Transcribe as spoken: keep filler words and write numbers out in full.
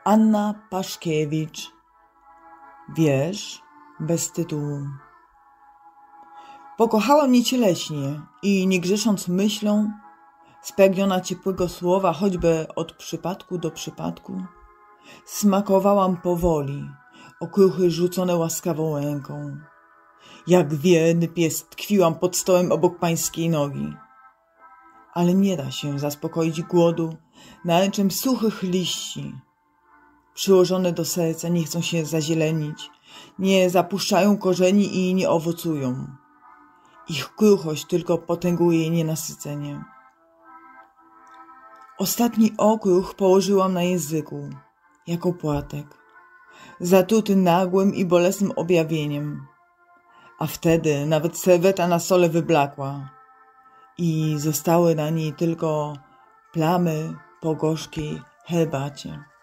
Anna Paszkiewicz. Wiersz bez tytułu. Pokochała mnie cieleśnie i nie grzesząc myślą, spragniona ciepłego słowa, choćby od przypadku do przypadku, smakowałam powoli okruchy rzucone łaskawą ręką. Jak wierny pies tkwiłam pod stołem obok pańskiej nogi. Ale nie da się zaspokoić głodu naręczem suchych liści. Przyłożone do serca nie chcą się zazielenić, nie zapuszczają korzeni i nie owocują. Ich kruchość tylko potęguje nienasycenie. Ostatni okruch położyłam na języku, jako płatek, zatruty nagłym i bolesnym objawieniem. A wtedy nawet serweta na stole wyblakła i zostały na niej tylko plamy po gorzkiej herbacie.